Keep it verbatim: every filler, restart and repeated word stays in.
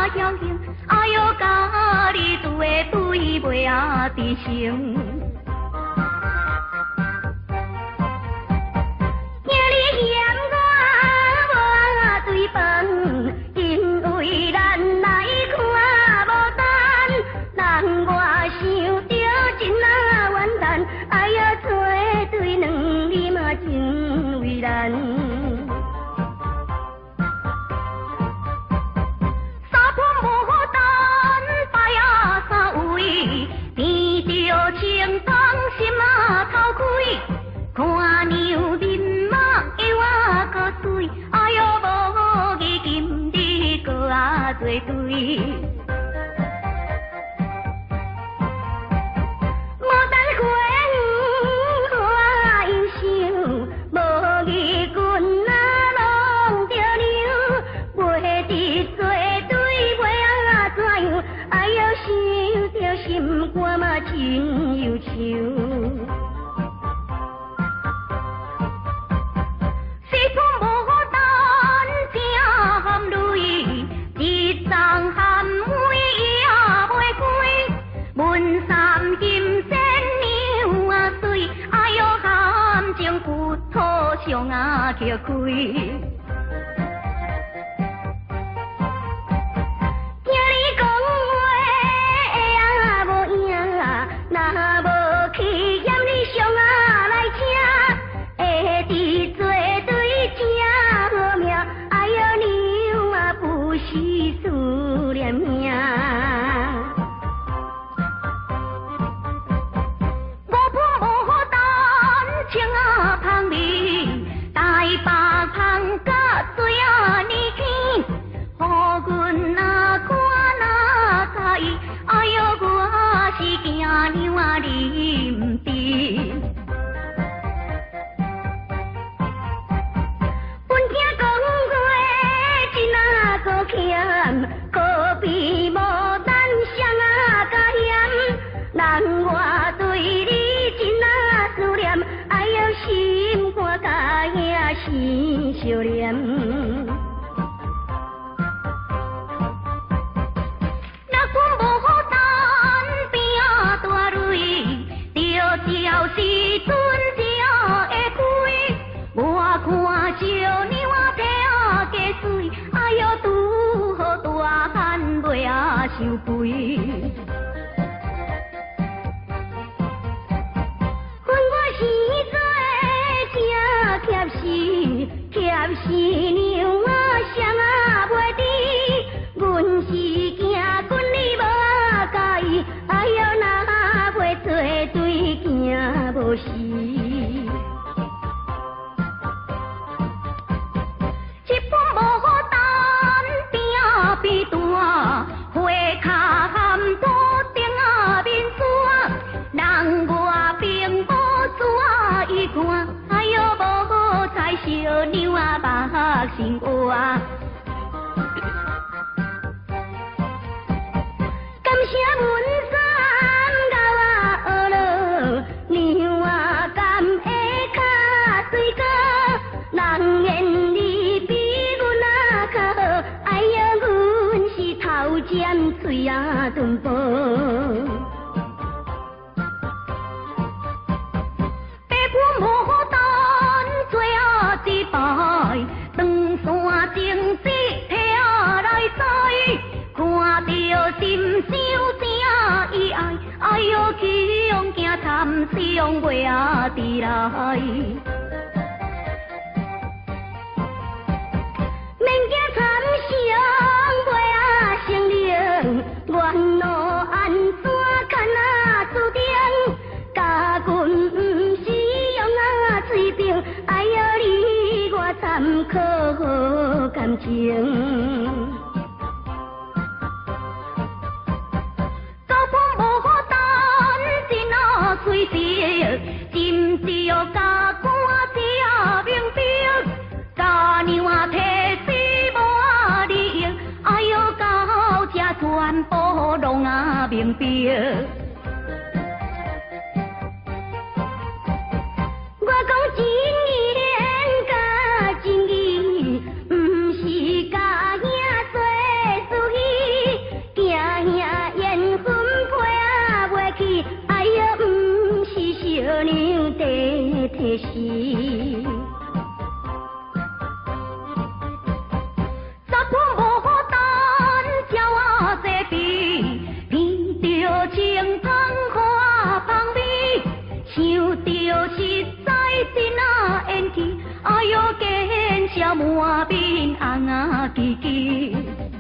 侥幸，哎哟，家己厝的对袂啊知成。今日嫌我无对饭，因为咱来看无等，人我想着真啊怨叹，哎呀，做对两你嘛真为难。情当心啊头开，看牛面马又啊个水，哎哟无义今日个啊做对。无等花花又想，无义君啊弄着牛，袂知做对袂啊怎样，哎哟想着心肝嘛真忧愁。上啊叫开，听你讲话啊无影，若无去嫌你上啊来请，会知做对正好命，哎哟娘啊不是思念命。娘啊，你唔知，本囝讲话真啊个欠，可比无咱双啊加嫌。人我对你真啊思念，哎呦心肝甲遐生相念。要是阵正会开，我看少年我体啊加水，哎哟拄好大汉袂啊受亏。恨我生做正欠死，欠死娘啊双啊袂知，阮是惊君你无啊介意，哎哟若袂做对。惊无事，一般无好担边边大，花卡含土顶啊面山，人外并无纸伊看，哎哟无好彩小娘啊目心活。感谢文山。娘啊，甘会较水果，人言你比阮啊较好，哎呀，阮是头尖嘴啊钝薄。爸母无好等，做啊一摆，长山情史体啊来载，看着心伤正意爱，哎哟去用惊惨伤袂啊迟来。免惊惨伤袂啊成灵，原路安怎牵啊注定，家阮毋是用啊水兵，哎哟你我参考好感情。随时心只有加官只明兵，家娘啊体死无利用，哎哟到这全部拢啊明兵。我讲真言甲真义，毋是假兄做事义。 时。十款无单鸟啊这边，闻着清芳花芳味，想着实在真啊缘起，哎哟见笑满面红啊叽叽。